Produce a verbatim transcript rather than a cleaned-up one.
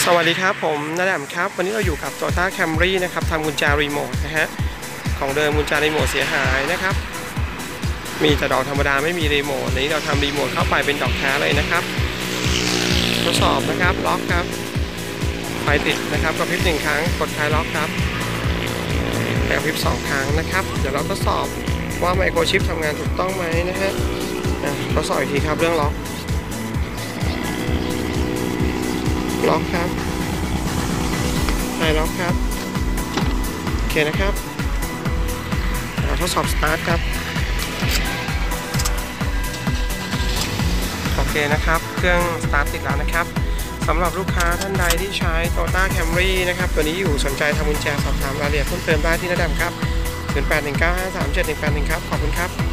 สวัสดีครับผมนาดำครับวันนี้เราอยู่กับ Toyota Camry นะครับทำกุญแจรีโมทนะฮะของเดิมกุญแจรีโมทเสียหายนะครับมีแต่ดอกธรรมดาไม่มีรีโมทนี้เราทำรีโมทเข้าไปเป็นดอกแท้เลยนะครับทดสอบนะครับล็อกครับไฟติดนะครับกระพริบหนึ่งครั้งกดคลายล็อกครับกระพริบสองครั้งนะครับเดี๋ยวเราทดสอบว่าไมโครชิปทำงานถูกต้องไหมนะฮะทดสอบอีกทีครับเรื่องล็อกล็อกครับคลายล็อกครับโอเคนะครับเราทดสอบสตาร์ทครับโอเคนะครับเครื่องสตาร์ทติดแล้วนะครับสำหรับลูกค้าท่านใดที่ใช้ Toyota Camry นะครับตัวนี้อยู่สนใจทำกุญแจสอบถามรายละเอียดเพิ่มเติมได้ที่นาดำครับศูนย์ แปด หนึ่ง เก้า ห้า สาม เจ็ด หนึ่ง แปด หนึ่งครับขอบคุณครับ